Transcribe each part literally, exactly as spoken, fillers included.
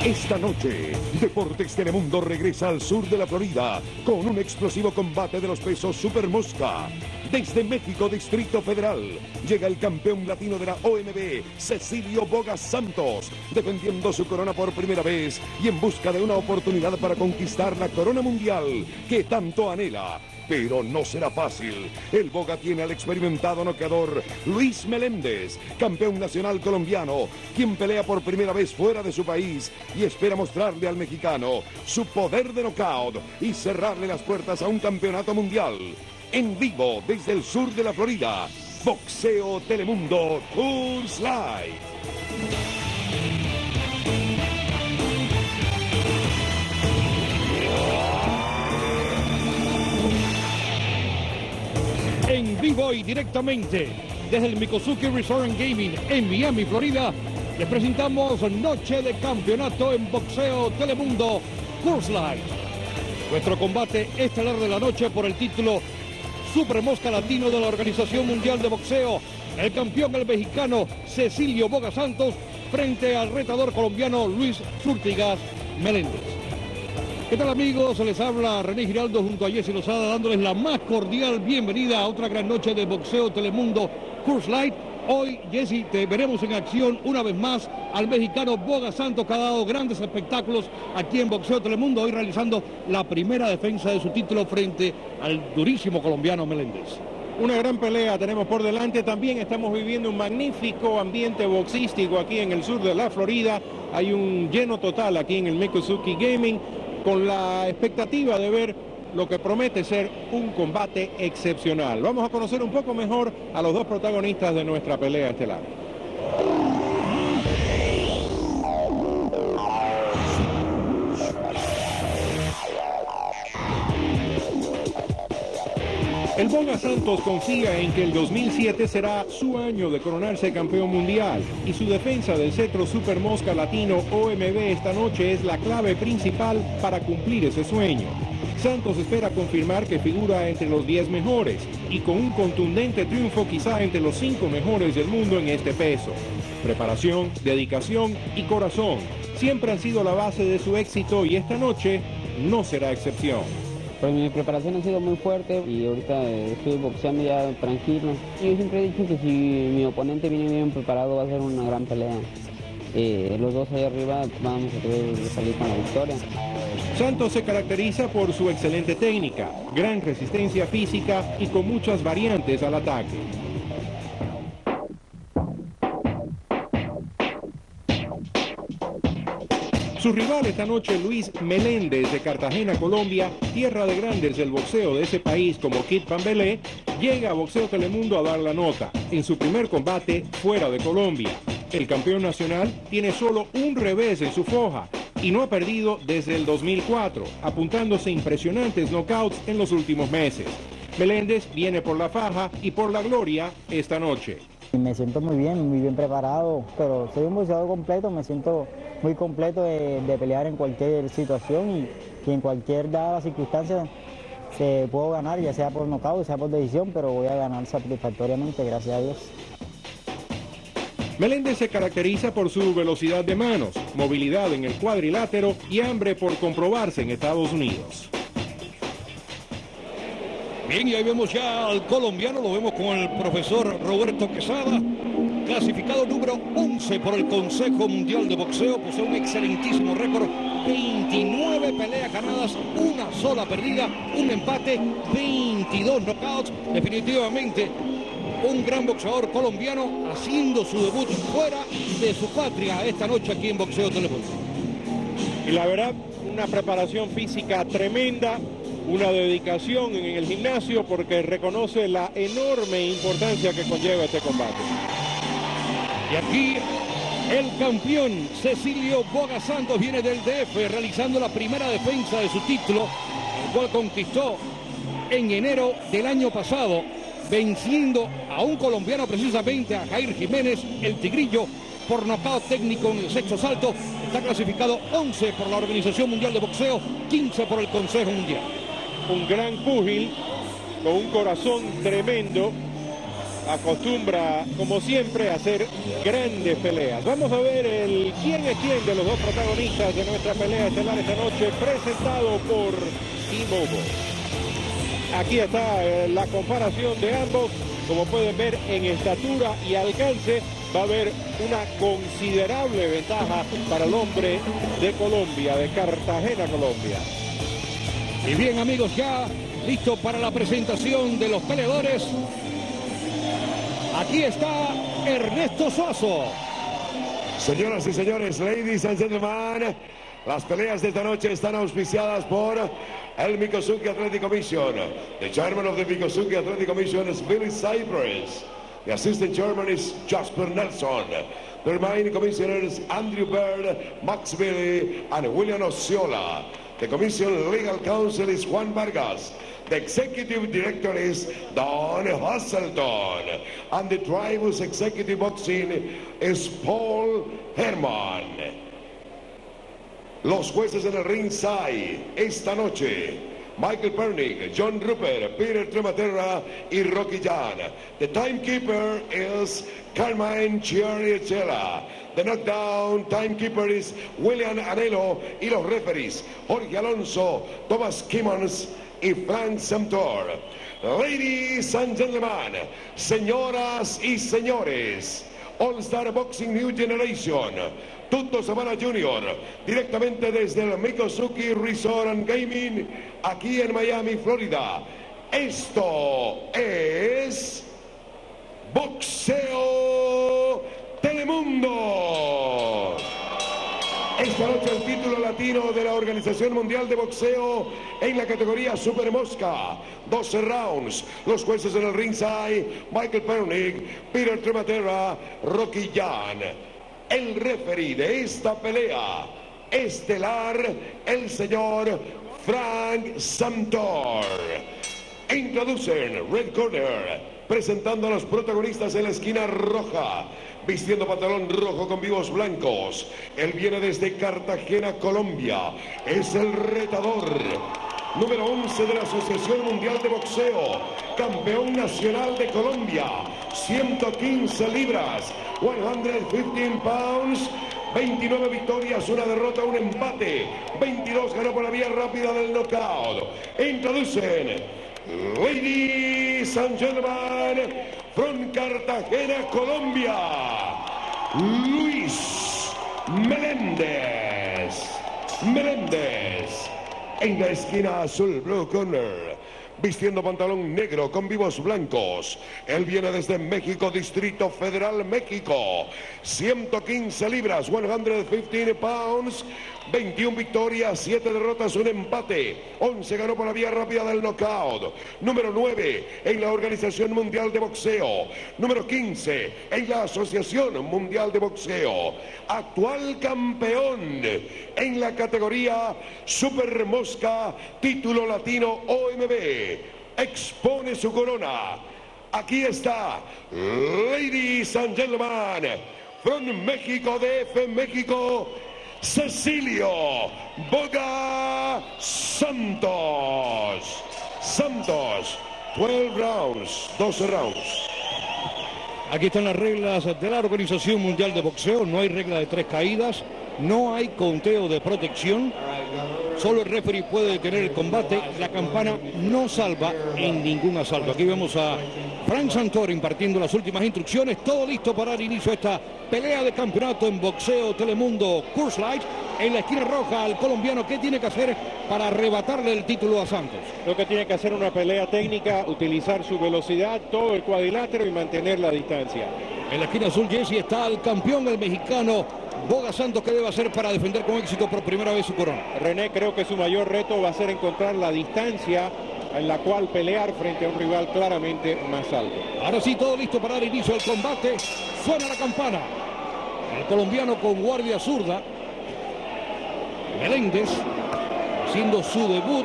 Esta noche, Deportes Telemundo regresa al sur de la Florida con un explosivo combate de los pesos Super Mosca. Desde México, Distrito Federal, llega el campeón latino de la O M B, Cecilio Bogas Santos, defendiendo su corona por primera vez y en busca de una oportunidad para conquistar la corona mundial que tanto anhela. Pero no será fácil. El Boga tiene al experimentado noqueador Luis Meléndez, campeón nacional colombiano, quien pelea por primera vez fuera de su país y espera mostrarle al mexicano su poder de knockout y cerrarle las puertas a un campeonato mundial. En vivo desde el sur de la Florida, Boxeo Telemundo Coors Light. En vivo y directamente desde el Miccosukee Resort and Gaming en Miami, Florida, les presentamos Noche de Campeonato en Boxeo Telemundo Coors Light. Nuestro combate estelar de la noche por el título Super Mosca Latino de la Organización Mundial de Boxeo. El campeón, el mexicano Cecilio Bogas Santos, frente al retador colombiano Luis Zúrtigas Meléndez. ¿Qué tal, amigos? Les habla René Giraldo junto a Jesse Lozada, dándoles la más cordial bienvenida a otra gran noche de Boxeo Telemundo Coors Light. Hoy, Jesse, te veremos en acción una vez más al mexicano Bogas Santos, que ha dado grandes espectáculos aquí en Boxeo Telemundo, hoy realizando la primera defensa de su título frente al durísimo colombiano Meléndez. Una gran pelea tenemos por delante. También estamos viviendo un magnífico ambiente boxístico aquí en el sur de la Florida. Hay un lleno total aquí en el Miccosukee Gaming, con la expectativa de ver lo que promete ser un combate excepcional. Vamos a conocer un poco mejor a los dos protagonistas de nuestra pelea estelar. El Bogas Santos confía en que el dos mil siete será su año de coronarse campeón mundial y su defensa del cetro Super Mosca Latino O M B esta noche es la clave principal para cumplir ese sueño. Santos espera confirmar que figura entre los diez mejores y con un contundente triunfo quizá entre los cinco mejores del mundo en este peso. Preparación, dedicación y corazón siempre han sido la base de su éxito y esta noche no será excepción. Pues mi preparación ha sido muy fuerte y ahorita estoy boxeando ya tranquilo. Yo siempre he dicho que si mi oponente viene bien preparado va a ser una gran pelea. Eh, los dos ahí arriba vamos a poder salir con la victoria. Santos se caracteriza por su excelente técnica, gran resistencia física y con muchas variantes al ataque. Su rival esta noche, Luis Meléndez de Cartagena, Colombia, tierra de grandes del boxeo de ese país como Kid Pambelé, llega a Boxeo Telemundo a dar la nota en su primer combate fuera de Colombia. El campeón nacional tiene solo un revés en su foja y no ha perdido desde el dos mil cuatro, apuntándose impresionantes knockouts en los últimos meses. Meléndez viene por la faja y por la gloria esta noche. Me siento muy bien, muy bien preparado, pero soy un boxeador completo, me siento muy completo de, de pelear en cualquier situación y, y en cualquier dada circunstancia se puedo ganar, ya sea por nocaut, sea por decisión, pero voy a ganar satisfactoriamente, gracias a Dios. Meléndez se caracteriza por su velocidad de manos, movilidad en el cuadrilátero y hambre por comprobarse en Estados Unidos. Bien, y ahí vemos ya al colombiano, lo vemos con el profesor Roberto Quesada, clasificado número once por el Consejo Mundial de Boxeo, posee un excelentísimo récord, veintinueve peleas ganadas, una sola perdida, un empate, veintidós knockouts, definitivamente un gran boxeador colombiano haciendo su debut fuera de su patria esta noche aquí en Boxeo Telemundo. Y la verdad, una preparación física tremenda, una dedicación en el gimnasio porque reconoce la enorme importancia que conlleva este combate. Y aquí el campeón Cecilio Bogas Santos viene del D F realizando la primera defensa de su título, el cual conquistó en enero del año pasado, venciendo a un colombiano, precisamente a Jair Jiménez, el Tigrillo, por nocaut técnico en el sexto asalto. Está clasificado once por la Organización Mundial de Boxeo, quince por el Consejo Mundial. Un gran púgil con un corazón tremendo acostumbra, como siempre, a hacer grandes peleas. Vamos a ver el quién es quién de los dos protagonistas de nuestra pelea estelar esta noche, presentado por T-Mobile. Aquí está eh, la comparación de ambos. Como pueden ver, en estatura y alcance va a haber una considerable ventaja para el hombre de Colombia, de Cartagena, Colombia. Y bien, amigos, ya listo para la presentación de los peleadores. Aquí está Ernesto Suazo. Señoras y señores, ladies and gentlemen, las peleas de esta noche están auspiciadas por el Mikosuke Athletic Commission. The chairman of the Mikosuke Athletic Commission is Billy Cypress. The assistant chairman is Jasper Nelson. The remaining commissioners Andrew Bird, Max Billy, and William Osceola. The commission legal counsel is Juan Vargas. The executive director is Don Hasselton. And the Tribus executive boxing is Paul Herman. Los jueces en el ringside esta noche: Michael Pernick, John Rupert, Peter Trematerra y Rocky Jan. The timekeeper is Carmine Chiarichella. The knockdown timekeeper is William Anelo y los referees Jorge Alonso, Thomas Kimmons y Frank Samtor. Ladies and gentlemen, señoras y señores, All Star Boxing New Generation, Tuto Sabana Junior, directamente desde el Mikosuke Resort and Gaming, aquí en Miami, Florida. Esto es Boxeo Telemundo. Esta noche el título latino de la Organización Mundial de Boxeo en la categoría Super Mosca. doce rounds. Los jueces en el ringside: Michael Pernick, Peter Trematerra, Rocky Jan. El referee de esta pelea estelar, el señor Frank Samtor. Introducen Red Corner, presentando a los protagonistas en la esquina roja, vistiendo pantalón rojo con vivos blancos. Él viene desde Cartagena, Colombia. Es el retador número once de la Asociación Mundial de Boxeo, campeón nacional de Colombia, ciento quince libras, ciento quince pounds, veintinueve victorias, una derrota, un empate, veintidós ganó por la vía rápida del knockout. Introducen, ladies and gentlemen, from Cartagena, Colombia, Luis Meléndez. Meléndez. En la esquina azul, Blue Corner, vistiendo pantalón negro con vivos blancos. Él viene desde México, Distrito Federal, México. ciento quince libras, ciento quince pounds, veintiuna victorias, siete derrotas, un empate. once ganó por la vía rápida del knockout. Número nueve en la Organización Mundial de Boxeo. Número quince en la Asociación Mundial de Boxeo. Actual campeón en la categoría Super Mosca, título latino O M B. Expone su corona. Aquí está, ladies and gentlemen, from México, D F, México, Cecilio Boga Santos. Santos, doce rounds, doce rounds. Aquí están las reglas de la Organización Mundial de Boxeo. No hay regla de tres caídas, no hay conteo de protección. Solo el referee puede detener el combate. La campana no salva en ningún asalto. Aquí vemos a Frank Samtor impartiendo las últimas instrucciones. Todo listo para dar inicio a esta pelea de campeonato en Boxeo Telemundo Curse Light. En la esquina roja al colombiano, ¿qué tiene que hacer para arrebatarle el título a Santos? Lo que tiene que hacer una pelea técnica, utilizar su velocidad, todo el cuadrilátero y mantener la distancia. En la esquina azul, Jesse, está el campeón, el mexicano Boga Santos. ¿Qué debe hacer para defender con éxito por primera vez su corona? René, creo que su mayor reto va a ser encontrar la distancia en la cual pelear frente a un rival claramente más alto. Ahora sí, todo listo para dar inicio al combate. Suena la campana. El colombiano con guardia zurda, Meléndez, haciendo su debut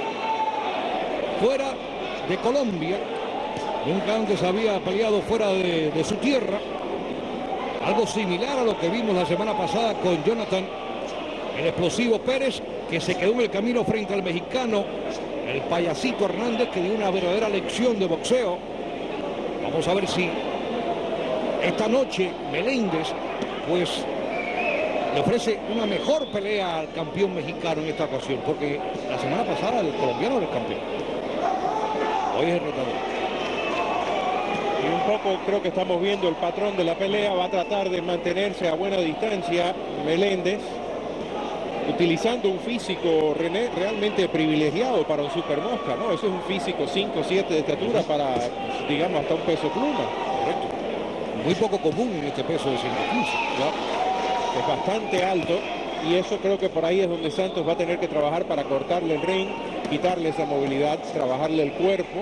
fuera de Colombia. Nunca antes había peleado fuera de, de su tierra. Algo similar a lo que vimos la semana pasada con Jonathan, el explosivo Pérez, que se quedó en el camino frente al mexicano, el Payasito Hernández, que dio una verdadera lección de boxeo. Vamos a ver si esta noche Meléndez pues le ofrece una mejor pelea al campeón mexicano en esta ocasión, porque la semana pasada el colombiano era el campeón. Hoy es el retador. Y un poco creo que estamos viendo el patrón de la pelea. Va a tratar de mantenerse a buena distancia Meléndez, utilizando un físico, René, realmente privilegiado para un super mosca, ¿no? Eso es un físico cinco siete de estatura para, digamos, hasta un peso pluma. Correcto. Muy poco común en este peso de ciento quince. ¿No? Es bastante alto, y eso creo que por ahí es donde Santos va a tener que trabajar para cortarle el ring, quitarle esa movilidad, trabajarle el cuerpo.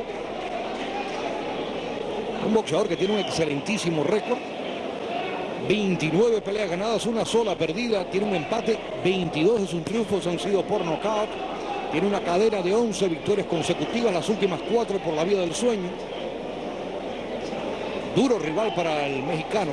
Un boxeador que tiene un excelentísimo récord. veintinueve peleas ganadas, una sola perdida, tiene un empate, veintidós de sus triunfos han sido por nocaut, tiene una cadena de once victorias consecutivas, las últimas cuatro por la vía del sueño. Duro rival para el mexicano.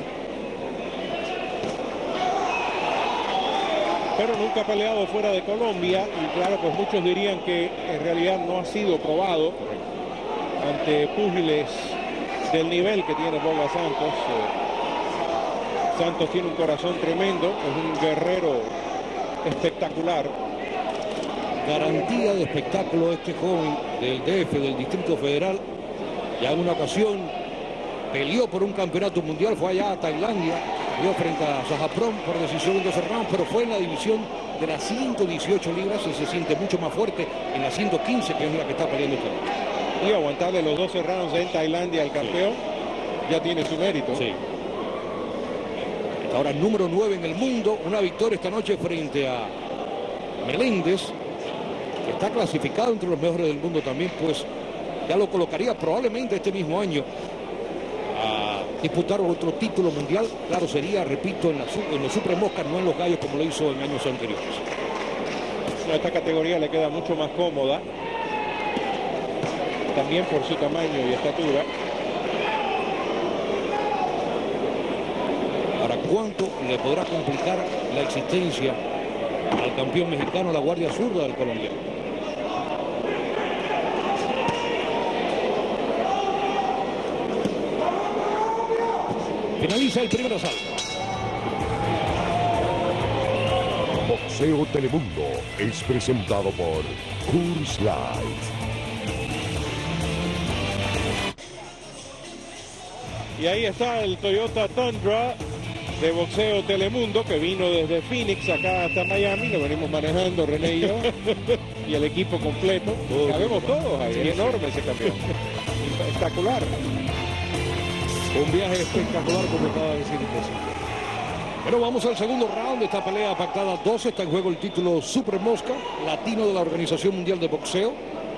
Pero nunca ha peleado fuera de Colombia, y claro, pues muchos dirían que en realidad no ha sido probado ante púgiles del nivel que tiene Boga Santos. Eh, Santos tiene un corazón tremendo, es un guerrero espectacular. Garantía de espectáculo este joven del D F, del Distrito Federal. Ya en una ocasión peleó por un campeonato mundial, fue allá a Tailandia, dio frente a Sajaprom por decisión de doce rounds, pero fue en la división de las ciento dieciocho libras y se siente mucho más fuerte en la ciento quince, que es la que está peleando este año. Y aguantarle los doce rounds en Tailandia al campeón, sí, ya tiene su mérito. Sí. Ahora número nueve en el mundo, una victoria esta noche frente a Meléndez, que está clasificado entre los mejores del mundo también, pues ya lo colocaría probablemente este mismo año a disputar otro título mundial. Claro, sería, repito, en, la, en los super moscas, no en los gallos como lo hizo en años anteriores. A esta categoría le queda mucho más cómoda, también por su tamaño y estatura. Ahora, ¿cuánto le podrá complicar la existencia al campeón mexicano la guardia zurda del colombiano? Finaliza el primer asalto. Boxeo Telemundo es presentado por Coors Light. Y ahí está el Toyota Tundra de Boxeo Telemundo, que vino desde Phoenix acá hasta Miami. Lo venimos manejando René y yo y el equipo completo. Todo Sabemos todos ahí, sí, es enorme sí. ese camión. Espectacular. Un viaje espectacular, como acaba de decir imposible. Pero vamos al segundo round de esta pelea pactada doce. Está en juego el título Super Mosca latino de la Organización Mundial de Boxeo.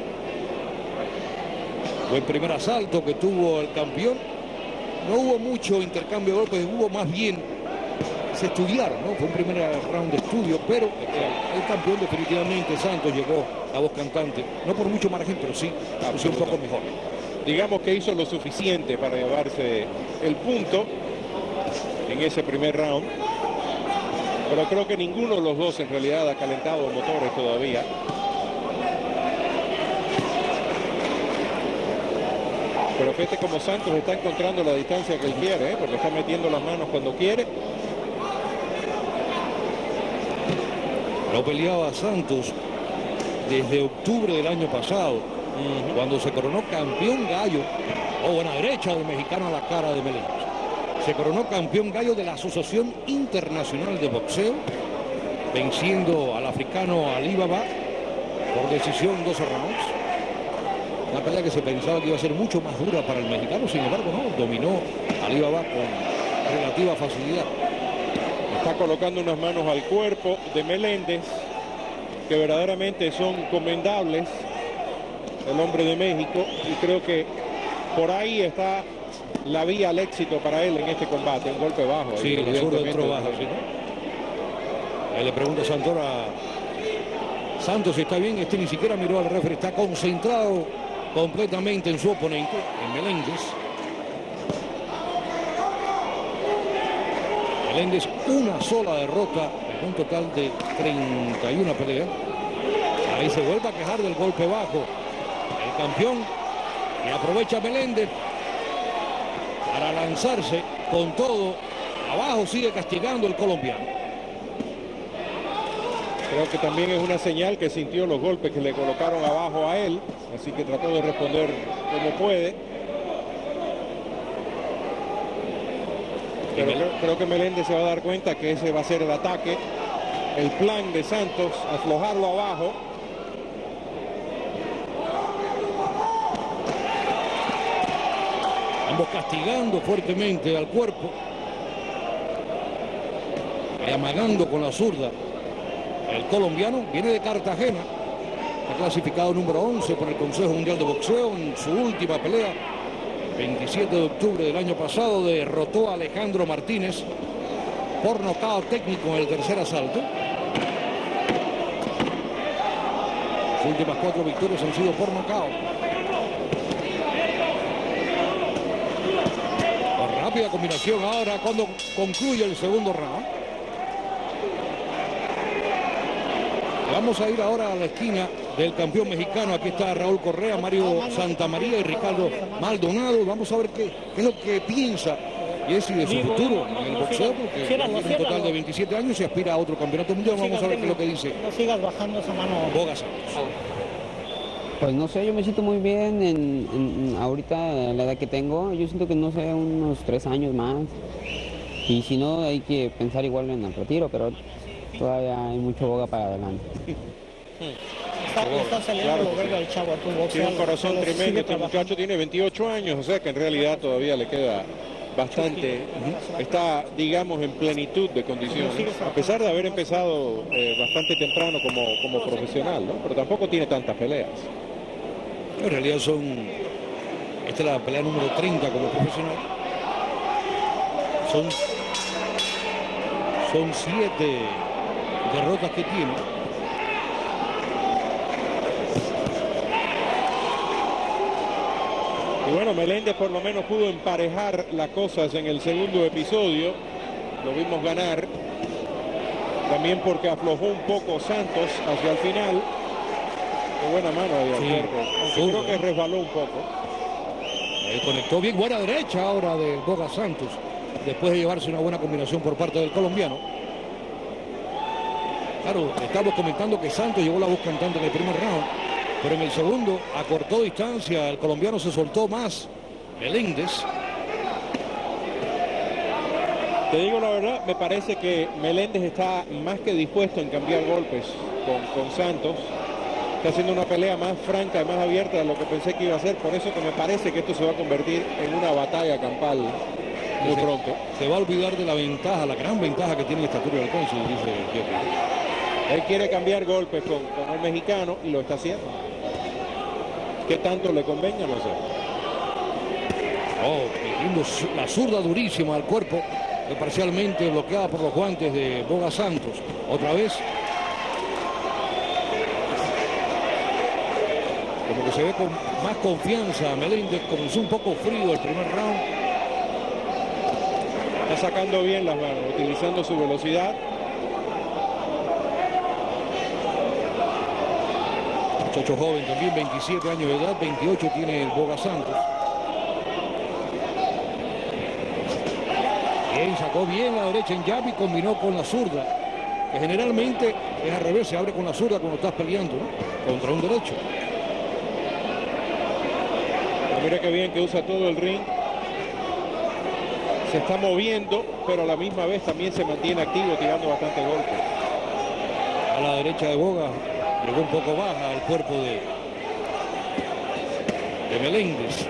Buen primer asalto que tuvo el campeón. No hubo mucho intercambio de golpes, hubo más bien, se estudiaron, ¿no? Fue un primer round de estudio, pero el campeón definitivamente, Santos, llegó a voz cantante. No por mucho margen, pero sí, un poco mejor. Digamos que hizo lo suficiente para llevarse el punto en ese primer round. Pero creo que ninguno de los dos en realidad ha calentado motores todavía. Pero fíjate como Santos está encontrando la distancia que él quiere, ¿eh? Porque está metiendo las manos cuando quiere. No peleaba Santos desde octubre del año pasado, uh-huh. cuando se coronó campeón gallo, o buena derecha del mexicano a la cara de Meléndez. Se coronó campeón gallo de la Asociación Internacional de Boxeo, venciendo al africano Ali Baba por decisión doce rounds. Una pelea que se pensaba que iba a ser mucho más dura para el mexicano, sin embargo no, dominó a Ali Baba con relativa facilidad. Está colocando unas manos al cuerpo de Meléndez que verdaderamente son comendables, el hombre de México, y creo que por ahí está la vía al éxito para él en este combate. Un golpe bajo. Sí, el zurdo entró bajo, ¿sí? Ahí le pregunta Santos a Santos si está bien. Este ni siquiera miró al referee, está concentrado completamente en su oponente, en Meléndez. Meléndez, una sola derrota en un total de treinta y una peleas. Ahí se vuelve a quejar del golpe bajo el campeón, y aprovecha Meléndez. para lanzarse con todo. Abajo sigue castigando el colombiano. Creo que también es una señal que sintió los golpes que le colocaron abajo a él, así que trató de responder como puede. Pero creo, creo que Meléndez se va a dar cuenta que ese va a ser el ataque, el plan de Santos, aflojarlo abajo. Ambos castigando fuertemente al cuerpo. Y amagando con la zurda. El colombiano viene de Cartagena. Ha clasificado número once por el Consejo Mundial de Boxeo en su última pelea. veintisiete de octubre del año pasado derrotó a Alejandro Martínez por nocaut técnico en el tercer asalto. Las últimas cuatro victorias han sido por nocaut. Rápida combinación ahora cuando concluye el segundo round. Vamos a ir ahora a la esquina del campeón mexicano. Aquí está Raúl Correa, Mario Santamaría y Ricardo Maldonado. Vamos a ver qué, qué es lo que piensa Jesse de su futuro en el boxeo, porque tiene un total de veintisiete años y aspira a otro campeonato mundial. Vamos a ver qué es lo que dice. No sigas bajando esa mano. Boga Santos. Pues no sé, yo me siento muy bien en, en, en ahorita la edad que tengo. Yo siento que no sé, unos tres años más. Y si no, hay que pensar igual en el retiro, pero todavía hay mucho boga para adelante. Está, está saliendo Claro lo que verga el chavo a tu boxeo. Tiene un corazón pero tremendo. sigue Este trabajando. muchacho tiene veintiocho años, o sea que en realidad todavía le queda bastante. Está, digamos, en plenitud de condiciones, a pesar de haber empezado eh, bastante temprano como, como profesional, ¿no? Pero tampoco tiene tantas peleas. En realidad son... Esta es la pelea número treinta como profesional. Son... Son siete derrotas que tiene. Y bueno, Meléndez por lo menos pudo emparejar las cosas en el segundo episodio. Lo vimos ganar. También porque aflojó un poco Santos hacia el final. Qué buena mano ahí, Sí, Alberto. Aunque zurdo, creo que ¿eh? resbaló un poco. Ahí conectó bien, buena derecha ahora de Boga Santos, después de llevarse una buena combinación por parte del colombiano. Claro, estamos comentando que Santos llevó la voz cantante en el primer round, pero en el segundo acortó distancia, el colombiano se soltó más. Meléndez. Te digo la verdad, me parece que Meléndez está más que dispuesto en cambiar golpes con, con Santos. Está haciendo una pelea más franca y más abierta de lo que pensé que iba a ser. Por eso que me parece que esto se va a convertir en una batalla campal muy se, pronto. Se va a olvidar de la ventaja, la gran ventaja que tiene el estatura y alcance, dice Jeffrey. Él quiere cambiar golpes con, con el mexicano y lo está haciendo. ¿Qué tanto le convenga? No sé. Oh, metiendo la zurda durísima al cuerpo, parcialmente bloqueada por los guantes de Boga Santos. Otra vez. Como que se ve con más confianza. Meléndez comenzó un poco frío el primer round. Está sacando bien las manos, utilizando su velocidad. Muchacho joven también, veintisiete años de edad, veintiocho tiene el Boga Santos. Bien, sacó bien la derecha en jab y combinó con la zurda, que generalmente es al revés, se abre con la zurda cuando estás peleando, ¿no? Contra un derecho. Mira qué bien que usa todo el ring. Se está moviendo, pero a la misma vez también se mantiene activo, tirando bastante golpes. A la derecha de Boga llegó un poco baja al cuerpo de, de Meléndez.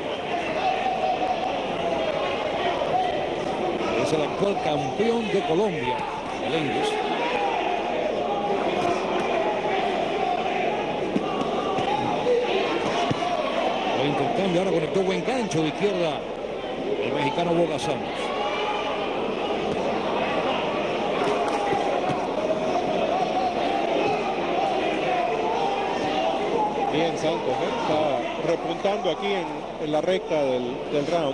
Es el actual campeón de Colombia, Meléndez. Lo intercambio, ahora conectó buen gancho de izquierda el mexicano Boga Santos. Bien Santos, ¿eh? Está repuntando aquí en, en la recta del, del round.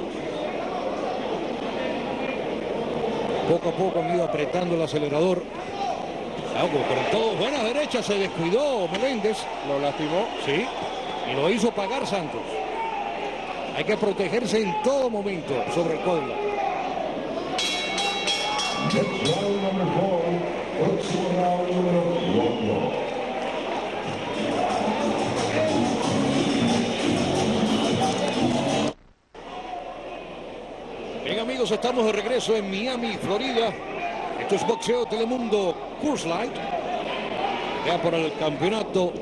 Poco a poco han ido apretando el acelerador. Ah, con todo, buena derecha, se descuidó Meléndez. Lo lastimó. Sí, y lo hizo pagar Santos. Hay que protegerse en todo momento sobre el cuadro. Bien, amigos, estamos de regreso en Miami, Florida. Esto es Boxeo Telemundo Coors Light. Ya por el campeonato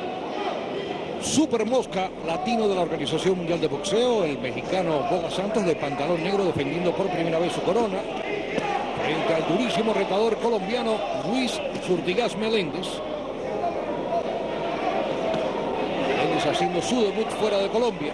Super Mosca Latino de la Organización Mundial de Boxeo, el mexicano Boga Santos, de pantalón negro, defendiendo por primera vez su corona frente al durísimo retador colombiano Luis Zurtigaz Meléndez. Meléndez haciendo su debut fuera de Colombia.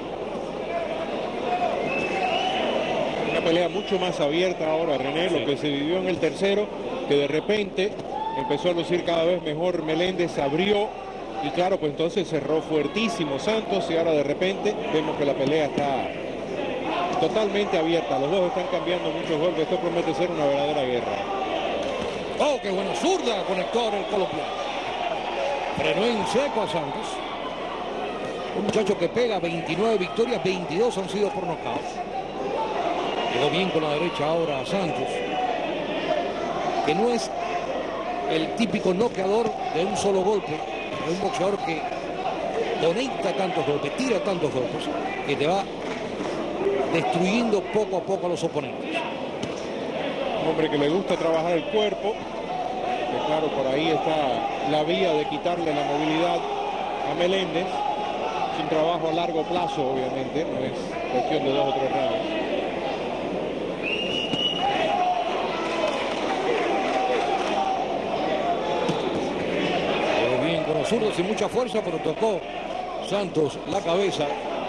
Una pelea mucho más abierta ahora, René, sí. Lo que se vivió en el tercero, que de repente empezó a lucir cada vez mejor Meléndez, abrió. Y claro, pues entonces cerró fuertísimo Santos y ahora de repente vemos que la pelea está totalmente abierta. Los dos están cambiando muchos golpes. Esto promete ser una verdadera guerra. ¡Oh, qué buena zurda! Conectó el colombiano. Frenó en seco a Santos. Un muchacho que pega veintinueve victorias, veintidós han sido por nocaut. Llegó bien con la derecha ahora a Santos, que no es el típico noqueador de un solo golpe. Es un boxeador que conecta tantos golpes, tira tantos golpes, que te va destruyendo poco a poco a los oponentes. Un hombre que le gusta trabajar el cuerpo, que claro, por ahí está la vía de quitarle la movilidad a Meléndez. Es un trabajo a largo plazo, obviamente, no es cuestión de dos o tres rounds. Zurdo sin mucha fuerza, pero tocó Santos la cabeza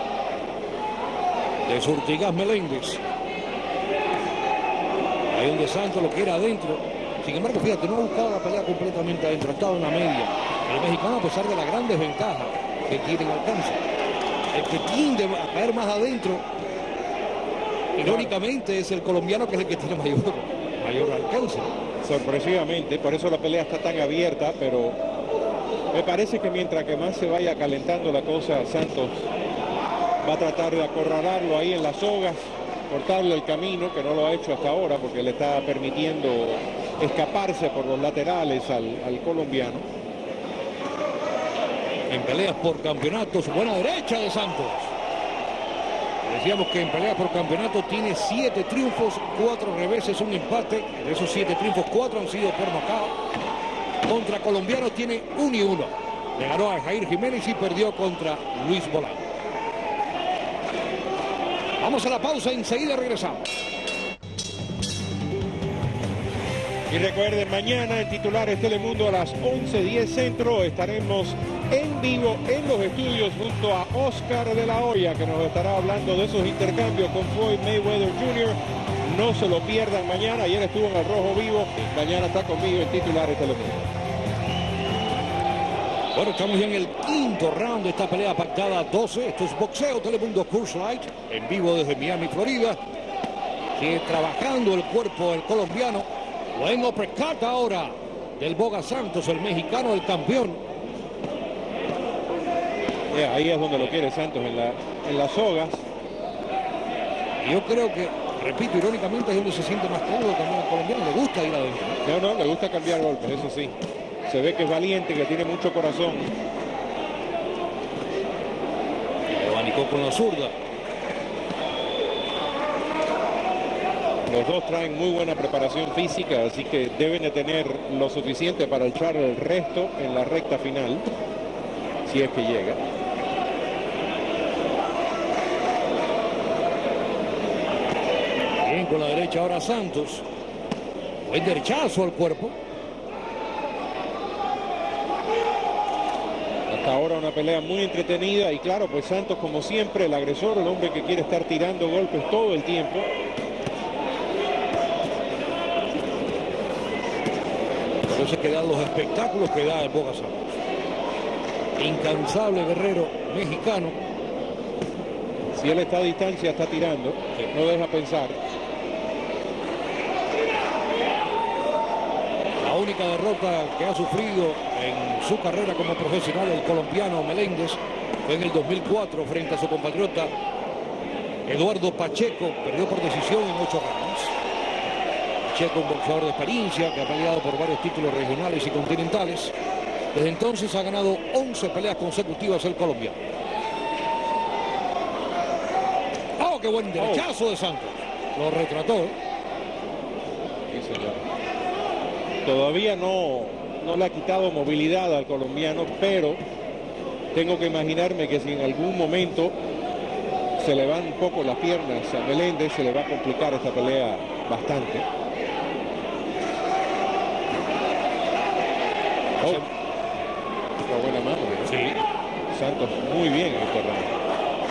de Zurtigaz Meléndez. Ahí donde Santos lo quiere adentro. Sin embargo, fíjate, no ha buscado la pelea completamente adentro, ha estado en la media. El mexicano, a pesar de la gran desventaja que tiene en alcance, el que tiende a caer más adentro, irónicamente, es el colombiano, que es el que tiene mayor, mayor alcance. Sorpresivamente, por eso la pelea está tan abierta, pero me parece que mientras que más se vaya calentando la cosa, Santos va a tratar de acorralarlo ahí en las sogas, cortarle el camino, que no lo ha hecho hasta ahora porque le está permitiendo escaparse por los laterales al, al colombiano. En peleas por campeonatos, buena derecha de Santos. Decíamos que en peleas por campeonato tiene siete triunfos, cuatro reveses, un empate. De esos siete triunfos, cuatro han sido por nocaut. Contra colombiano tiene uno y uno. Le ganó a Jair Jiménez y perdió contra Luis Bolán. Vamos a la pausa, enseguida regresamos. Y recuerden, mañana en Titulares Telemundo a las once diez centro estaremos en vivo en los estudios junto a Oscar de la Hoya, que nos estará hablando de esos intercambios con Floyd Mayweather junior No se lo pierdan mañana. Ayer estuvo en el Rojo Vivo, mañana está conmigo en Titulares Telemundo. Bueno, estamos ya en el quinto round de esta pelea pactada a doce. Esto es Boxeo Telemundo Coors Light, en vivo desde Miami, Florida. Sigue trabajando el cuerpo del colombiano. Buen uppercut ahora del Boga Santos, el mexicano, el campeón. Yeah, ahí es donde lo quiere Santos, en, la, en las sogas. Yo creo que, repito, irónicamente es donde se siente más cómodo también el colombiano. Le gusta ir adentro. No, no, le gusta cambiar golpes, eso sí. Se ve que es valiente, que tiene mucho corazón. Lo abanicó con la zurda. Los dos traen muy buena preparación física, así que deben de tener lo suficiente para echar el resto en la recta final, si es que llega. Bien con la derecha ahora Santos. Buen derechazo al cuerpo. Hasta ahora una pelea muy entretenida y claro, pues Santos como siempre, el agresor, el hombre que quiere estar tirando golpes todo el tiempo. Por eso es que dan los espectáculos que da el Boga Santos. Incansable guerrero mexicano. Si él está a distancia, está tirando, no deja pensar. La única derrota que ha sufrido en su carrera como profesional el colombiano Meléndez fue en el dos mil cuatro frente a su compatriota Eduardo Pacheco perdió por decisión en ocho rounds. Pacheco, un boxeador de experiencia que ha peleado por varios títulos regionales y continentales. Desde entonces ha ganado once peleas consecutivas el colombiano. ¡Oh, qué buen derechazo oh. de Santos! Lo retrató. Sí, señor. Todavía no, no le ha quitado movilidad al colombiano, pero tengo que imaginarme que si en algún momento se le van un poco las piernas a Meléndez, se le va a complicar esta pelea bastante. Oh. Una buena mano, ¿eh? Sí. Santos muy bien en este round.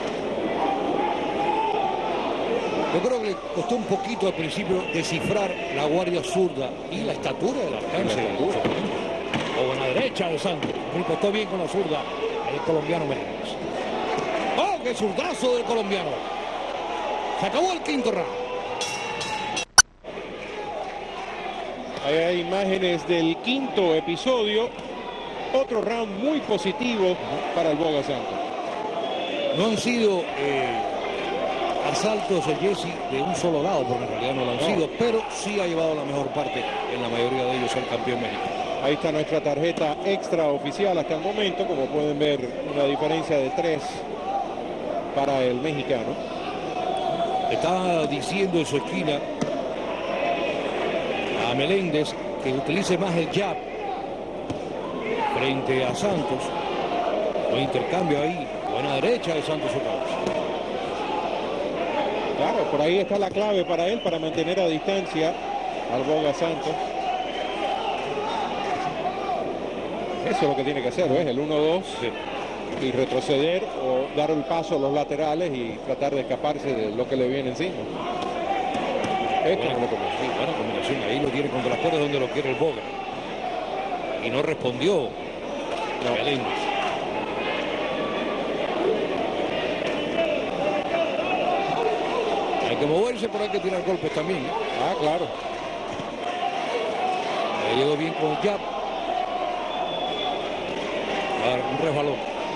Yo creo que le costó un poquito al principio descifrar la guardia zurda y la estatura del alcance. O buena derecha de Santos. Le costó bien con la zurda el colombiano Meléndez. ¡Oh, qué zurdazo del colombiano! Se acabó el quinto round. Ahí hay imágenes del quinto episodio. Otro round muy positivo para el Boga Santos. No han sido eh, asaltos de Jesse de un solo lado, porque en realidad no lo han no. sido, pero sí ha llevado la mejor parte en la mayoría de ellos el campeón mexicano. Ahí está nuestra tarjeta extra oficial hasta el momento. Como pueden ver, una diferencia de tres para el mexicano. Estaba diciendo en su esquina a Meléndez que utilice más el jab frente a Santos. Un intercambio ahí. Buena derecha de Santos otra vez. Claro, por ahí está la clave para él, para mantener a distancia al Boga Santos. Eso es lo que tiene que hacer, ¿ves? El uno dos sí. Y retroceder o dar el paso a los laterales y tratar de escaparse de lo que le viene encima. Esto buena, no lo conoce. sí, buena combinación. Ahí lo tiene contra las cuerdas donde lo quiere el Boga. Y no respondió no. Meléndez. Hay que moverse, pero hay que tirar golpes también, ¿eh? Ah, claro. Ahí llegó bien con el jab. Un resbalón.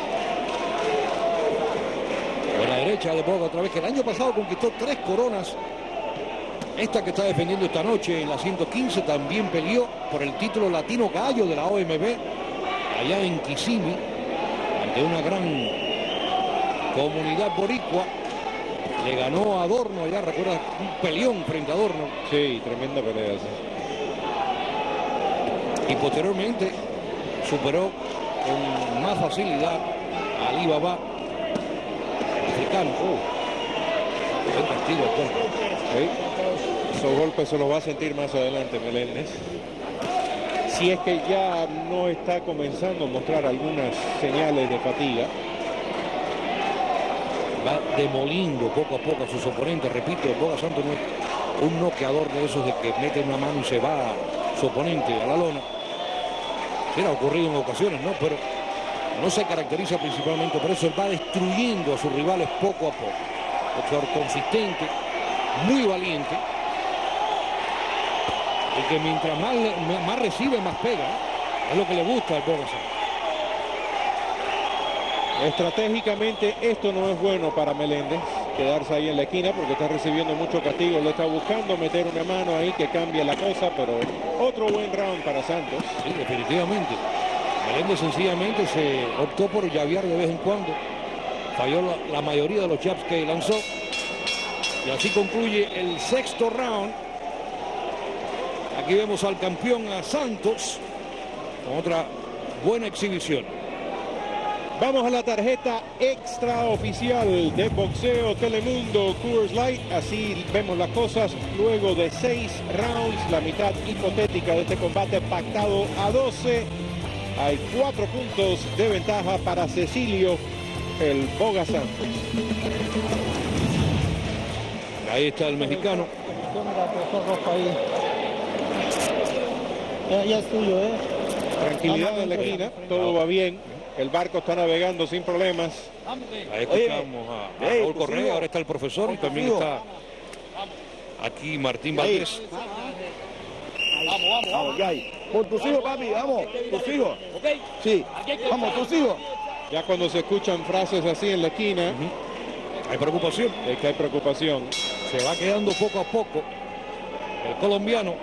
Buena derecha de Boga otra vez, que el año pasado conquistó tres coronas. Esta que está defendiendo esta noche en la ciento quince también peleó por el título latino gallo de la O M B allá en Kissimmee, ante una gran comunidad boricua. Le ganó a Adorno allá, recuerda, un peleón frente a Adorno. Sí, tremenda pelea. Sí. Y posteriormente superó con más facilidad a Ali Baba africano. Uh, buen castigo al cuerpo. Sí. Esos golpes se los va a sentir más adelante Meléndez. Si es que ya no está comenzando a mostrar algunas señales de fatiga. Va demoliendo poco a poco a sus oponentes. Repito, el Boga Santos no es un noqueador de esos de que mete una mano y se va a su oponente a la lona. Era ocurrido en ocasiones, ¿no? Pero no se caracteriza principalmente por eso. Él va destruyendo a sus rivales poco a poco. Boxeador consistente, muy valiente. Y que mientras más, más recibe, más pega, ¿eh? Es lo que le gusta al Boga Santos. Estratégicamente esto no es bueno para Meléndez, quedarse ahí en la esquina porque está recibiendo mucho castigo. Lo está buscando meter una mano ahí que cambie la cosa, pero otro buen round para Santos. Sí, definitivamente. Meléndez sencillamente se optó por llavear de vez en cuando. Falló la, la mayoría de los jabs que lanzó. Y así concluye el sexto round. Aquí vemos al campeón, a Santos, con otra buena exhibición. Vamos a la tarjeta extra oficial de Boxeo Telemundo Coors Light. Así vemos las cosas luego de seis rounds, la mitad hipotética de este combate pactado a doce. Hay cuatro puntos de ventaja para Cecilio, el Boga Santos. Ahí está el mexicano. Ya, ya es tuyo, ¿eh? Tranquilidad en la esquina, todo va bien. El barco está navegando sin problemas. Ahí escuchamos a, a Raúl Correa, ahora está el profesor y también está aquí Martín Valdés. Vamos, vamos, vamos. Por tus hijos, papi, vamos, tus hijos. Sí, vamos, tus hijos. Ya cuando se escuchan frases así en la esquina, uh-huh. Hay preocupación. Es que hay preocupación. Se va quedando poco a poco el colombiano.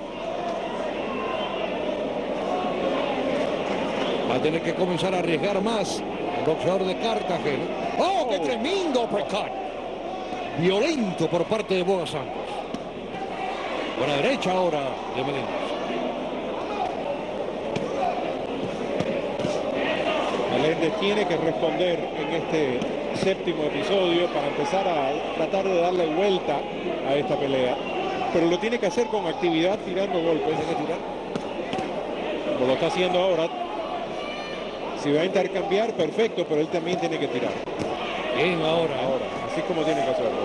Va a tener que comenzar a arriesgar más el boxeador de Cartagena. ¡Oh, qué tremendo uppercut! Violento por parte de Boga Santos. Por la derecha ahora de Meléndez. Meléndez tiene que responder en este séptimo episodio para empezar a tratar de darle vuelta a esta pelea. Pero lo tiene que hacer con actividad, tirando golpes. Tiene que tirar. Como lo está haciendo ahora. Si va a intercambiar, perfecto, pero él también tiene que tirar. Bien, ahora. Ahora, así como tiene que hacerlo.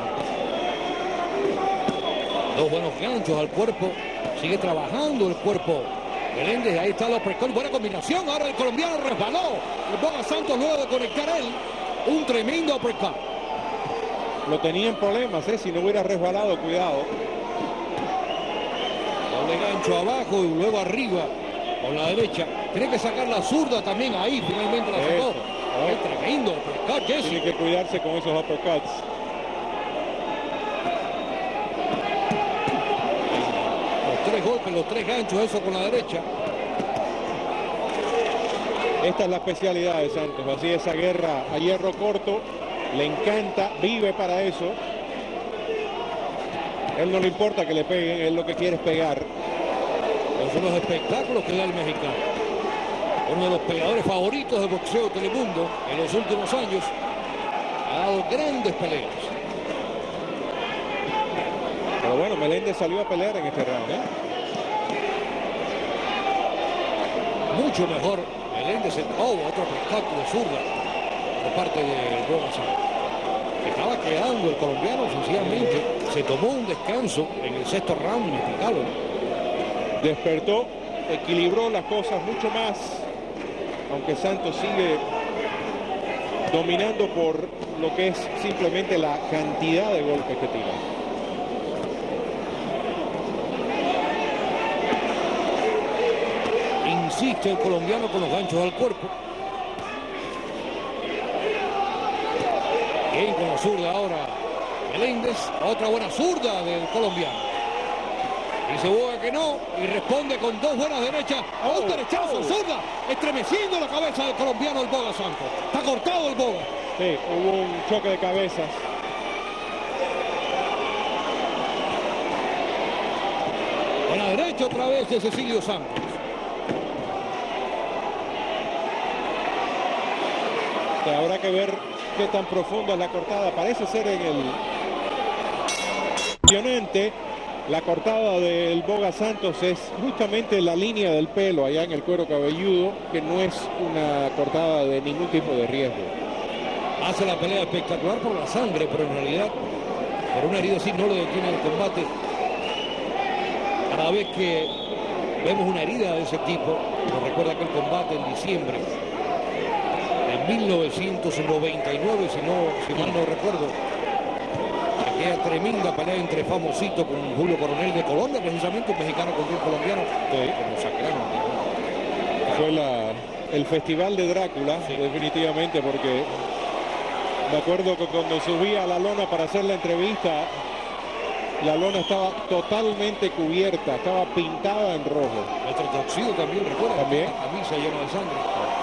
Dos buenos ganchos al cuerpo. Sigue trabajando el cuerpo. Meléndez, ahí está el uppercut. Buena combinación. Ahora el colombiano resbaló. El Boga Santos luego de conectar él. Un tremendo uppercut. Lo tenía en problemas, ¿eh? Si no hubiera resbalado, cuidado. Doble gancho abajo y luego arriba con la derecha. Tiene que sacar la zurda también ahí. Finalmente la sacó. Qué tremendo uppercut, Jesse. Tiene que cuidarse con esos uppercuts. Los tres golpes, los tres ganchos, eso con la derecha. Esta es la especialidad de Santos. Así esa guerra a hierro corto. Le encanta, vive para eso. Él no le importa que le peguen, él lo que quiere es pegar. Esos son los espectáculos que da el mexicano. Uno de los peleadores favoritos de boxeo Telemundo en los últimos años. Ha dado grandes peleas. Pero bueno, Meléndez salió a pelear en este round, ¿eh? Mucho mejor Meléndez. Oh, otro espectáculo de zurda por parte del Boga Santos. Estaba quedando el colombiano sencillamente. Se tomó un descanso en el sexto round inexplicable. Despertó, equilibró las cosas mucho más. Aunque Santos sigue dominando por lo que es simplemente la cantidad de golpes que tira. Insiste el colombiano con los ganchos al cuerpo. Bien con la zurda ahora Meléndez. Otra buena zurda del colombiano. Dice Boga que no y responde con dos buenas derechas. Oh, un derechazo, oh. Zurda, estremeciendo la cabeza del colombiano el Boga Santos. Está cortado el Boga. Sí, hubo un choque de cabezas. Con la derecha otra vez de Cecilio Santos. Que habrá que ver qué tan profunda es la cortada. Parece ser en el impresionante. La cortada del Boga Santos es justamente la línea del pelo allá en el cuero cabelludo, que no es una cortada de ningún tipo de riesgo. Hace la pelea espectacular por la sangre, pero en realidad por una herida así no lo detiene el combate. Cada vez que vemos una herida de ese tipo, nos recuerda aquel combate en diciembre de mil novecientos noventa y nueve, si, no, si mal no recuerdo. Aquella tremenda pelea entre Famosito con Julio Coronel de Colombia, precisamente un mexicano contra un colombiano, que como sacaron. Fue la, el festival de Drácula, sí. Definitivamente, porque me acuerdo que cuando subí a la lona para hacer la entrevista, la lona estaba totalmente cubierta, estaba pintada en rojo. Nuestro Toxido también, recuerda, también a mí se llena de sangre.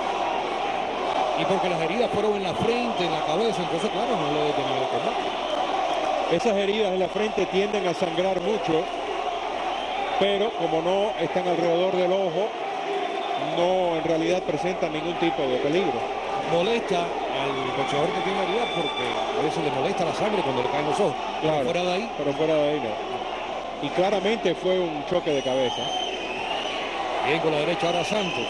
Y porque las heridas fueron en la frente, en la cabeza, entonces claro, no le detenía el combate. Esas heridas en la frente tienden a sangrar mucho, pero como no están alrededor del ojo, no en realidad presentan ningún tipo de peligro. Molesta al boxeador que tiene herida porque a veces le molesta la sangre cuando le caen los ojos. Claro, pero fuera de ahí. Pero fuera de ahí no. Y claramente fue un choque de cabeza. Bien con la derecha ahora Santos.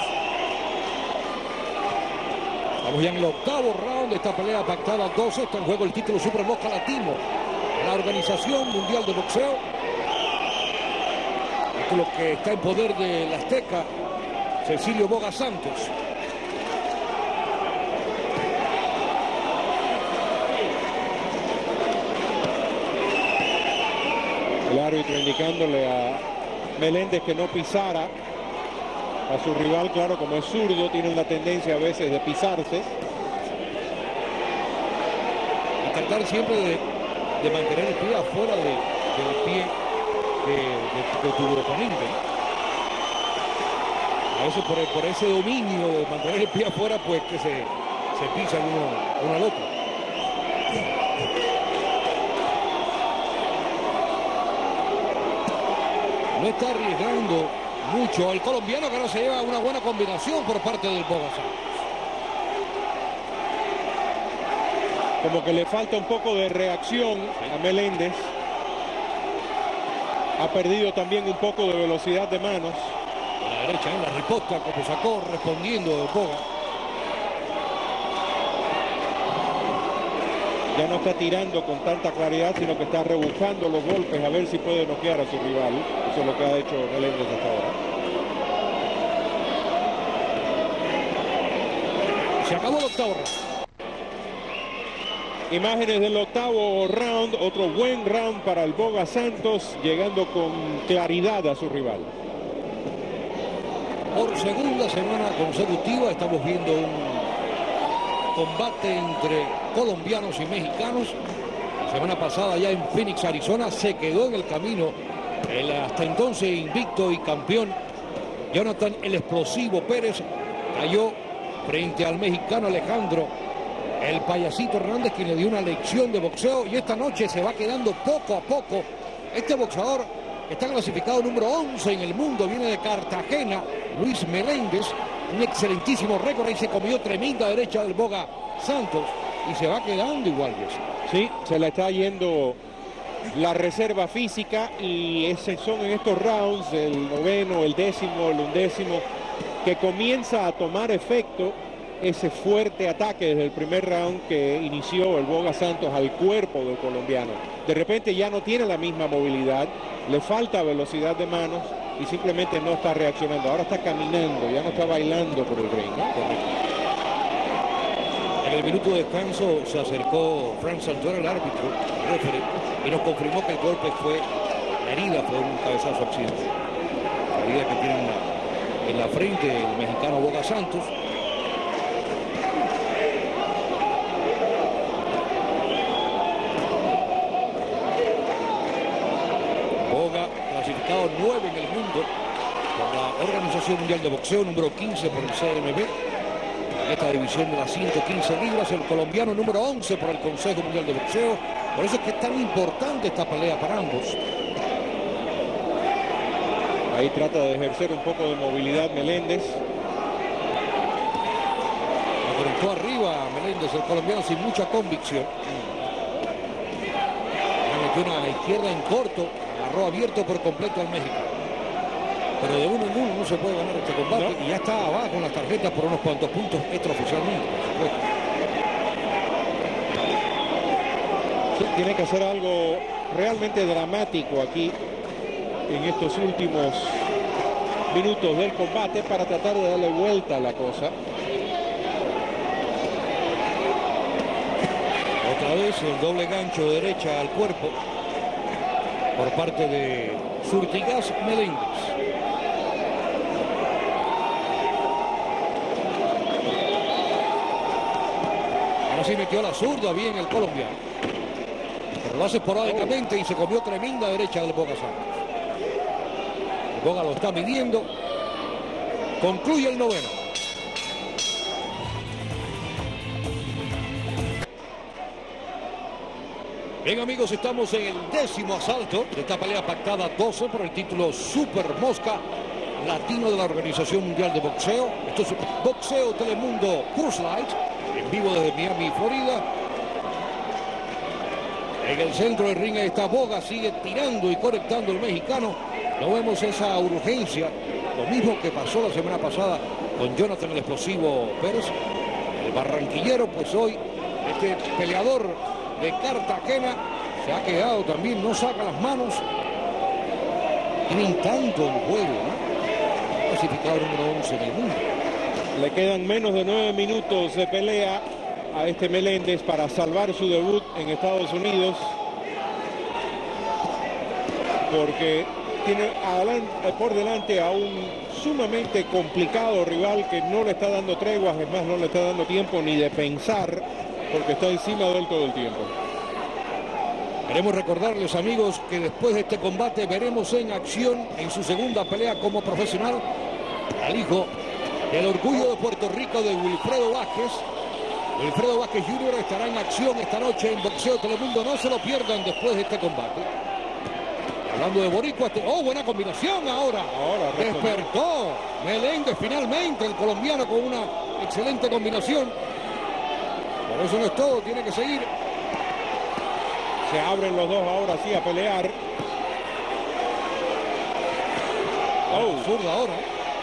Estamos ya en el octavo round de esta pelea pactada a doce. Está en juego el título Super Mosca Latino de la Organización Mundial de Boxeo. Título que está en poder del azteca Cecilio Boga Santos. El árbitro indicándole a Meléndez que no pisara a su rival. Claro, como es zurdo, tiene la tendencia a veces de pisarse. Y tratar siempre de, de mantener el pie afuera de, del pie de, de, de tu oponente, ¿no? A veces por, por ese dominio de mantener el pie afuera, pues que se, se pisan uno, uno al otro. No está arriesgando mucho el colombiano, que no se lleva una buena combinación por parte del Boga Santos. Como que le falta un poco de reacción a Meléndez. Ha perdido también un poco de velocidad de manos. A la derecha en la riposta, como sacó respondiendo el Boga. Ya no está tirando con tanta claridad, sino que está rebuscando los golpes a ver si puede noquear a su rival. Eso es lo que ha hecho Meléndez hasta ahora. Se acabó el octavo round. Imágenes del octavo round, otro buen round para el Boga Santos, llegando con claridad a su rival. Por segunda semana consecutiva estamos viendo un combate entre colombianos y mexicanos. La semana pasada ya en Phoenix, Arizona, se quedó en el camino el hasta entonces invicto y campeón Jonathan el Explosivo Pérez. Cayó frente al mexicano Alejandro el Payasito Hernández, quien le dio una lección de boxeo, y esta noche se va quedando poco a poco. Este boxeador está clasificado número once en el mundo, viene de Cartagena, Luis Meléndez, un excelentísimo récord, y se comió tremenda derecha del Boga Santos y se va quedando igual. Sí, se le está yendo la reserva física, y esos son en estos rounds, el noveno, el décimo, el undécimo, que comienza a tomar efecto ese fuerte ataque desde el primer round que inició el Boga Santos al cuerpo del colombiano. De repente ya no tiene la misma movilidad, le falta velocidad de manos y simplemente no está reaccionando. Ahora está caminando, ya no está bailando por el ring, ¿no? En el minuto de descanso se acercó Frank Santuero, el árbitro, el referee, y nos confirmó que el golpe fue, la herida fue un cabezazo accidente. La herida que tiene en la, en la frente el mexicano Boga Santos. Boga clasificado nueve en el mundo por la Organización Mundial de Boxeo, número quince por el C M B. En esta división de las ciento quince libras, el colombiano número once por el Consejo Mundial de Boxeo. Por eso es que es tan importante esta pelea para ambos. Ahí trata de ejercer un poco de movilidad Meléndez. Afrontó arriba a Meléndez, el colombiano, sin mucha convicción. Le metió una izquierda en corto, agarró abierto por completo al México. Pero de uno en uno no se puede ganar este combate, no. Y ya está abajo en las tarjetas por unos cuantos puntos extraoficialmente, por supuesto. Sí, tiene que hacer algo realmente dramático aquí en estos últimos minutos del combate para tratar de darle vuelta a la cosa. Otra vez el doble gancho de derecha al cuerpo por parte de Surtigas Meléndez. Ahora sí metió la zurda bien el colombiano, pero lo hace esporádicamente y se comió tremenda derecha del Boga Santos. El Boga lo está midiendo. Concluye el noveno. Bien, amigos, estamos en el décimo asalto de esta pelea pactada doce por el título Super Mosca Latino de la Organización Mundial de Boxeo. Esto es Boxeo Telemundo Curse Light, en vivo desde Miami, Florida. En el centro del ring está Boga, sigue tirando y conectando el mexicano. No vemos esa urgencia, lo mismo que pasó la semana pasada con Jonathan el Explosivo Pérez. El barranquillero, pues hoy, este peleador de Cartagena se ha quedado también, no saca las manos. Tienen tanto en juego, ¿no? Clasificado número once en el mundo. Le quedan menos de nueve minutos de pelea a este Meléndez para salvar su debut en Estados Unidos, porque tiene adelante, por delante a un sumamente complicado rival que no le está dando treguas, es más, no le está dando tiempo ni de pensar porque está encima de él todo el tiempo. Queremos recordarles, amigos, que después de este combate veremos en acción en su segunda pelea como profesional al hijo del orgullo de Puerto Rico, de Wilfredo Vázquez. Wilfredo Vázquez junior estará en acción esta noche en Boxeo Telemundo. No se lo pierdan después de este combate. Hablando de boricua, este... ¡oh, buena combinación ahora! Ahora despertó Meléndez finalmente, el colombiano, con una excelente combinación. Pero eso no es todo, tiene que seguir. Se abren los dos ahora sí a pelear. Oh, zurda ahora.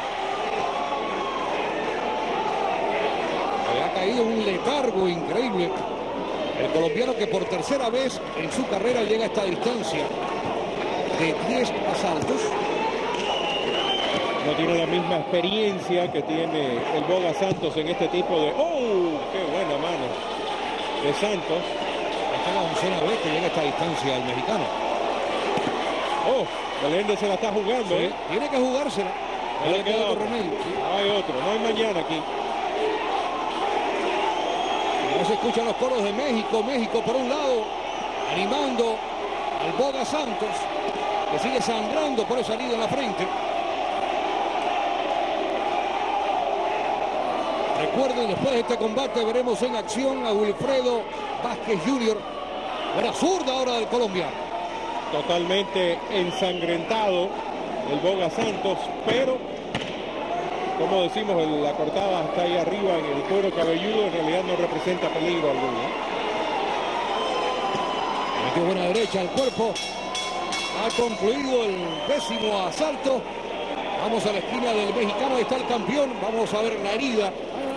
Había caído un letargo increíble. El colombiano, que por tercera vez en su carrera llega a esta distancia de diez asaltos. No tiene la misma experiencia que tiene el Boga Santos en este tipo de... ¡oh! ¡Qué buena mano de Santos! Esta es la oncena vez que llega a esta distancia el mexicano. ¡Oh! Meléndez se la está jugando. Sí, ¿eh? tiene que jugársela. No le queda otro otro. remedio. Sí. No hay otro, no hay mañana aquí. Ya se escuchan los coros de México. México por un lado, animando al Boga Santos, que sigue sangrando por esa herida en la frente. Recuerden, después de este combate veremos en acción a Wilfredo Vázquez junior Buena zurda ahora del colombiano. Totalmente ensangrentado el Boga Santos, pero como decimos, la cortada está ahí arriba en el cuero cabelludo, en realidad no representa peligro alguno. Metió buena derecha al cuerpo. Ha concluido el décimo asalto. Vamos a la esquina del mexicano, ahí está el campeón. Vamos a ver la herida.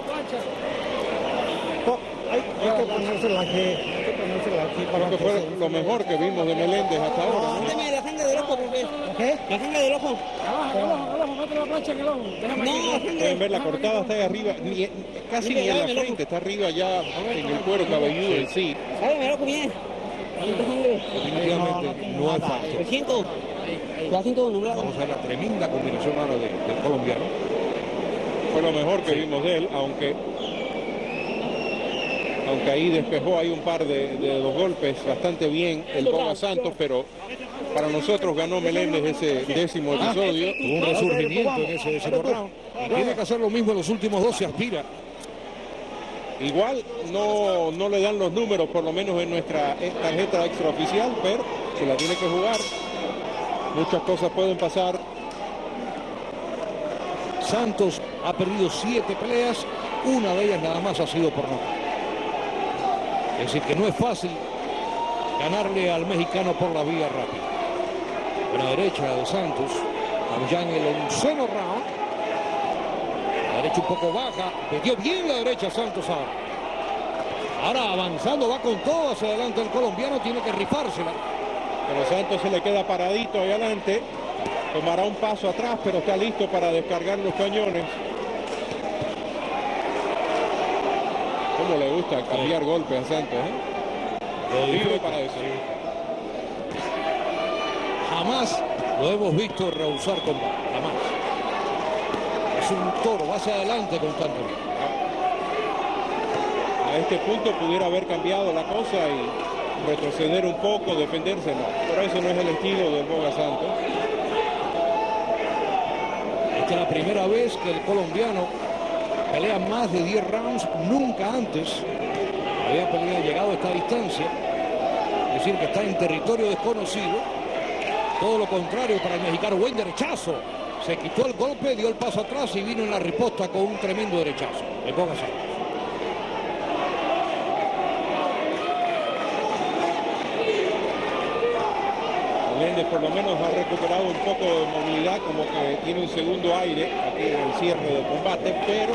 Hay, hay que ponérsela aquí, hay que ponérsela aquí para Creo que fue lo mejor que vimos de Meléndez hasta ahora, ¿no? Mándeme la sangre del ojo, ¿qué? La sangre del ojo. Abajo, abajo, abajo, mete la plancha en el ojo. Déjame No, Pueden ver la cortada está ahí arriba, ni, casi ni en la frente, está arriba ya en el cuero cabelludo en sí. Sábeme el ojo bien. Definitivamente no es Lo fácil. siento. Lo siento nublado. Vamos a ver la tremenda combinación ahora de- del colombiano. Fue lo mejor que vimos de él, aunque aunque ahí despejó ahí un par de, de dos golpes bastante bien el Boga Santos, pero para nosotros ganó Meléndez ese décimo episodio. Tuvo un resurgimiento en ese décimo round. Y tiene que hacer lo mismo en los últimos dos, se aspira. Igual no, no le dan los números, por lo menos en nuestra tarjeta extraoficial, pero se la tiene que jugar. Muchas cosas pueden pasar. Santos ha perdido siete peleas, una de ellas nada más ha sido por nocaut. Es decir, que no es fácil ganarle al mexicano por la vía rápida. Buena derecha de Santos. Estamos ya en el onceno round. La derecha un poco baja. Metió bien la derecha Santos ahora. Ahora avanzando, va con todo hacia adelante el colombiano. Tiene que rifársela. Pero Santos se le queda paradito ahí adelante. Tomará un paso atrás, pero está listo para descargar los cañones. Cómo le gusta cambiar golpes a Santos, ¿eh? Lo Vive disfruta. para eso. Jamás lo hemos visto rehusar combate. Jamás. Es un toro, va hacia adelante constantemente. A este punto pudiera haber cambiado la cosa y retroceder un poco, defenderse, no. Pero eso no es el estilo del Boga Santos. Esta es la primera vez que el colombiano pelea más de diez rounds. Nunca antes había peleado, llegado a esta distancia. Es decir, que está en territorio desconocido. Todo lo contrario para el mexicano. Buen derechazo. Se quitó el golpe, dio el paso atrás y vino en la riposta con un tremendo derechazo. El Boga Santos. Meléndez por lo menos ha recuperado un poco de movilidad, como que tiene un segundo aire aquí en el cierre del combate, pero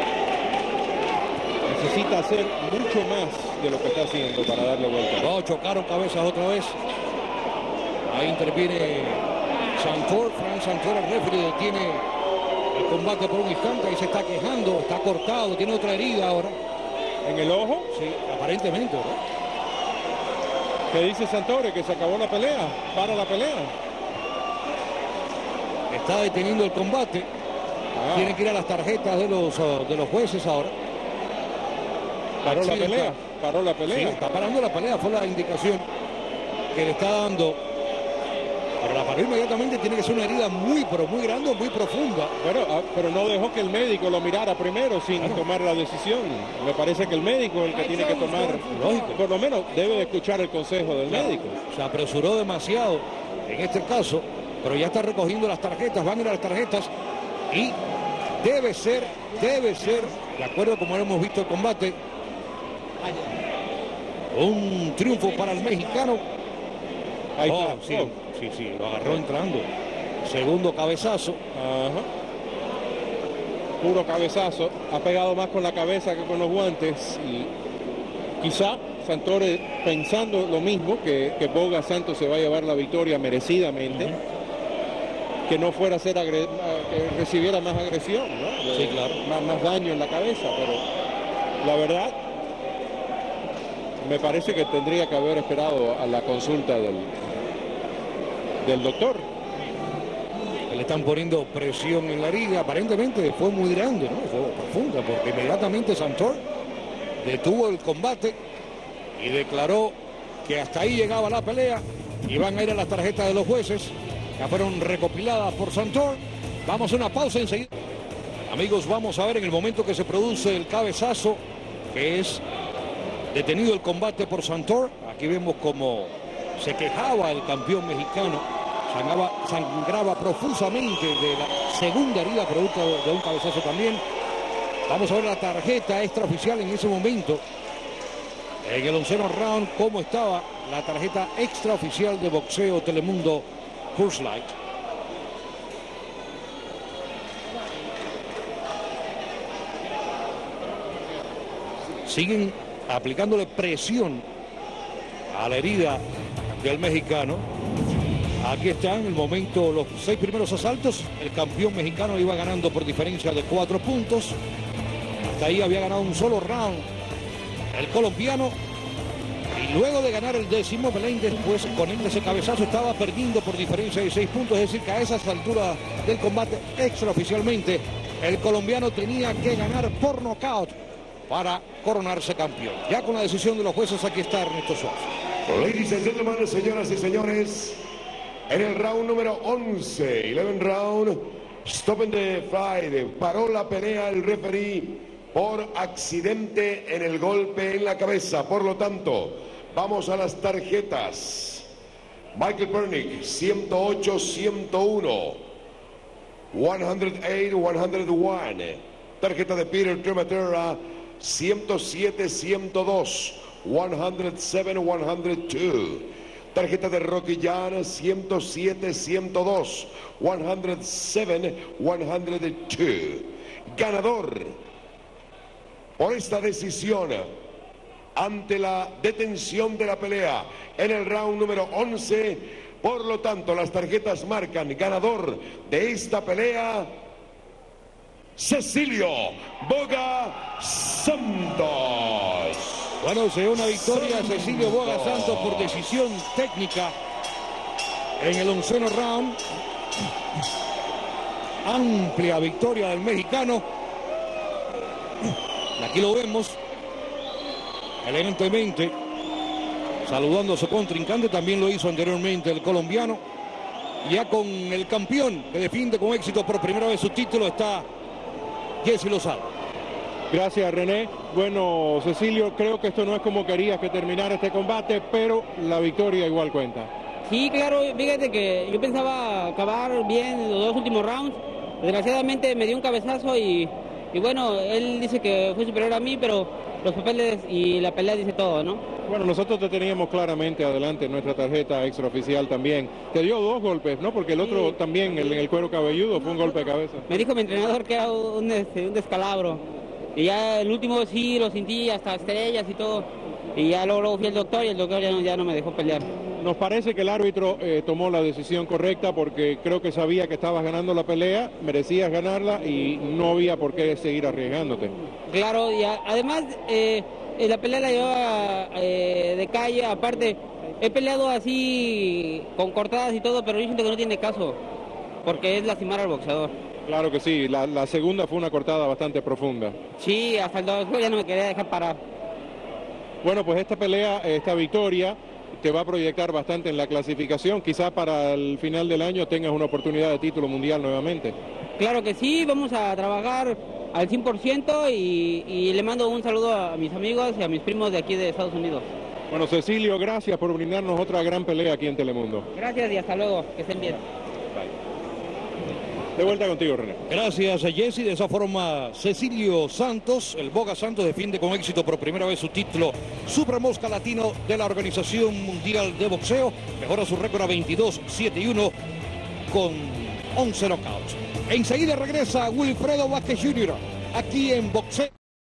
necesita hacer mucho más de lo que está haciendo para darle vuelta. No, chocaron cabezas otra vez. Ahí interviene Santor, Frank Santor, el referee detiene el combate por un instante. Ahí se está quejando, está cortado, tiene otra herida ahora. ¿En el ojo? Sí, aparentemente, ¿no? ¿Qué dice Santore? Que se acabó la pelea, para la pelea. Está deteniendo el combate. Ah, Tiene que ir a las tarjetas de los, uh, de los jueces ahora. paró la Accidenta- pelea. paró la pelea. Sí, está parando la pelea, fue la indicación que le está dando. Pero la paró inmediatamente, tiene que ser una herida muy, pero muy grande, muy profunda. Bueno, ah, pero no dejó que el médico lo mirara primero sin bueno. tomar la decisión. Me parece que el médico es el que tiene que tomar, lógico, por lo menos debe de escuchar el consejo del claro. médico. Se apresuró demasiado en este caso, pero ya está recogiendo las tarjetas, van a ir a las tarjetas y debe ser, debe ser, de acuerdo como hemos visto el combate, un triunfo para el mexicano. Ahí oh, está. Sí, oh. sí, sí, lo agarró entrando. Segundo cabezazo. Ajá. Puro cabezazo. Ha pegado más con la cabeza que con los guantes. Y quizá Santore pensando lo mismo, que, que Boga Santos se va a llevar la victoria merecidamente. Uh-huh. Que no fuera a ser agre que recibiera más agresión, ¿no? De, sí, claro. Más, más daño en la cabeza. Pero la verdad, me parece que tendría que haber esperado a la consulta del, del doctor. Le están poniendo presión en la herida, aparentemente fue muy grande, ¿no? Fue profunda, porque inmediatamente Santore detuvo el combate y declaró que hasta ahí llegaba la pelea y van a ir a las tarjetas de los jueces. Ya fueron recopiladas por Santore. Vamos a una pausa enseguida. Amigos, vamos a ver en el momento que se produce el cabezazo, que es detenido el combate por Santore. Aquí vemos como se quejaba el campeón mexicano. Sangraba, sangraba profusamente de la segunda herida producto de un cabezazo también. Vamos a ver la tarjeta extraoficial en ese momento. En el onceno round, cómo estaba la tarjeta extraoficial de boxeo Telemundo Coors Light. Siguen aplicándole presión a la herida del mexicano. Aquí están el momento, los seis primeros asaltos. El campeón mexicano iba ganando por diferencia de cuatro puntos. Hasta ahí había ganado un solo round el colombiano. Y luego de ganar el décimo, Belén después con ese cabezazo estaba perdiendo por diferencia de seis puntos. Es decir, que a esas alturas del combate extraoficialmente, el colombiano tenía que ganar por nocaut para coronarse campeón. Ya con la decisión de los jueces, aquí está Ernesto Suárez. Ladies and gentlemen, señoras y señores, en el round número once, once round, stop in the fight, paró la pelea el referee por accidente en el golpe en la cabeza. Por lo tanto, vamos a las tarjetas. Michael Pernick, ciento ocho, ciento uno, ciento ocho, ciento uno. Tarjeta de Peter Trematera, ciento siete, ciento dos, ciento siete, ciento dos. Tarjeta de Rocky Jan, ciento siete, ciento dos, ciento siete, ciento dos. Ganador por esta decisión ante la detención de la pelea en el round número once. Por lo tanto, las tarjetas marcan ganador de esta pelea, Cecilio Boga Santos. Bueno, se dio una victoria a Cecilio Boga Santos por decisión técnica en el onceno round. Amplia victoria del mexicano. Y aquí lo vemos elegantemente saludando a su contrincante. También lo hizo anteriormente el colombiano. Ya con el campeón que defiende con éxito por primera vez su título está Jesse Lozada. Gracias, René. Bueno, Cecilio, creo que esto no es como querías que terminara este combate, pero la victoria igual cuenta. Sí, claro, fíjate que yo pensaba acabar bien los dos últimos rounds. Desgraciadamente me dio un cabezazo y, y bueno, él dice que fue superior a mí, pero los papeles y la pelea dice todo, ¿no? Bueno, nosotros te teníamos claramente adelante en nuestra tarjeta extraoficial también. Te dio dos golpes, ¿no? Porque el otro sí, también, el, en el cuero cabelludo, fue un golpe de cabeza. Me dijo mi entrenador que era un, un descalabro. Y ya el último sí lo sentí, hasta estrellas y todo. Y ya luego, luego fui al doctor y el doctor ya no, ya no me dejó pelear. Nos parece que el árbitro eh, tomó la decisión correcta porque creo que sabía que estabas ganando la pelea, merecías ganarla y no había por qué seguir arriesgándote. Claro, y a, además eh, la pelea la llevaba eh, de calle, aparte he peleado así con cortadas y todo, pero yo siento que no tiene caso, porque es lastimar al boxeador. Claro que sí, la, la segunda fue una cortada bastante profunda. Sí, hasta el doctor ya no me quería dejar parar. Bueno, pues esta pelea, esta victoria, te va a proyectar bastante en la clasificación. Quizás para el final del año tengas una oportunidad de título mundial nuevamente. Claro que sí, vamos a trabajar al cien por ciento y, y le mando un saludo a mis amigos y a mis primos de aquí de Estados Unidos. Bueno, Cecilio, gracias por brindarnos otra gran pelea aquí en Telemundo. Gracias y hasta luego, que estén bien. De vuelta contigo, René. Gracias, Jesse. De esa forma, Cecilio Santos, el Boga Santos, defiende con éxito por primera vez su título Super Mosca Latino de la Organización Mundial de Boxeo. Mejora su récord a veintidós siete y uno con once knockouts. Enseguida regresa Wilfredo Vázquez junior aquí en Boxeo.